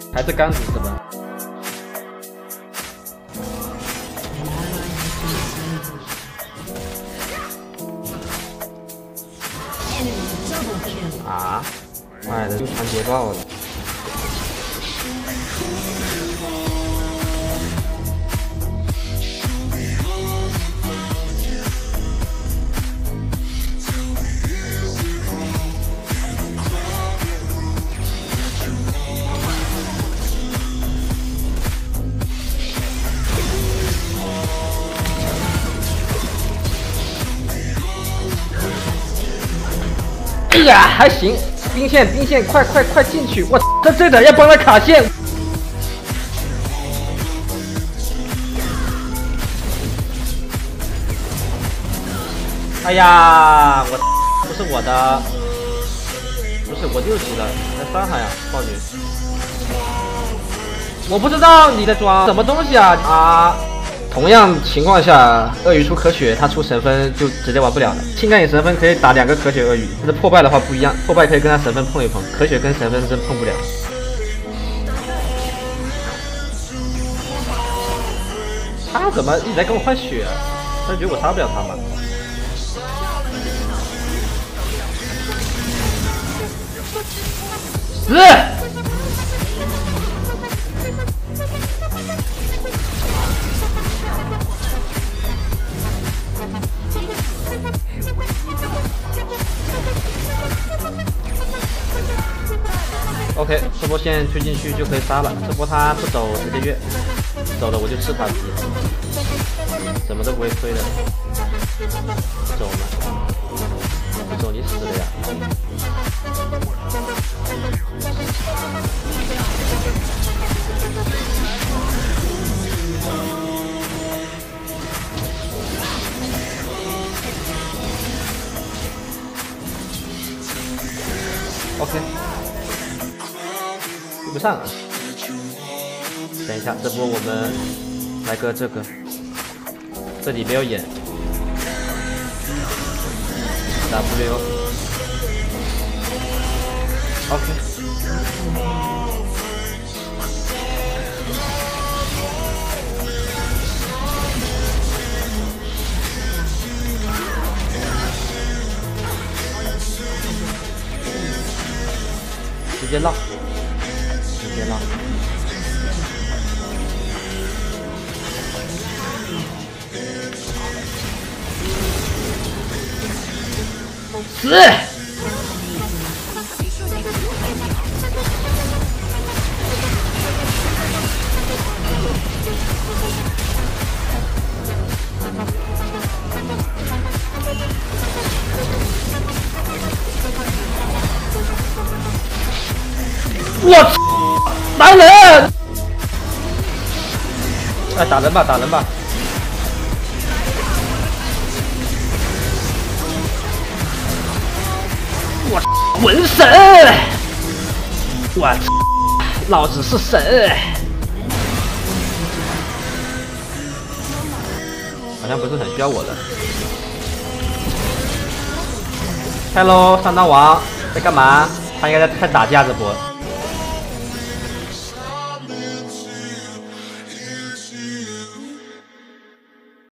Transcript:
还是刚子是吧？啊！妈的，又传捷报了。 哎呀，还行，兵线，快进去！我这队长要帮他卡线。哎呀，不是我的，不是我6级了，来伤害呀，暴女！我不知道你在装什么东西啊啊！ 同样情况下，鳄鱼出可血，他出神分就直接玩不了了。性感影神分可以打2个可血鳄鱼，但是破败的话不一样，破败可以跟他神分碰一碰，可血跟神分真碰不了。他怎么一直在跟我换血啊？他觉得我杀不了他吗？死！ OK， 这波线推进去就可以杀了。这波他不走，直接越走了我就吃他皮，什么都不会亏的。走嘛，不走你死了呀！OK。 对不上啊！等一下，这波我们来个这个，这里没有眼 ，W， OK， 直接绕。 直接绕，死！我操！ 打人！哎，打人吧，打人吧！我文神！我操，老子是神！好像不是很需要我的。Hello， 上当王在干嘛？他应该在打架这波。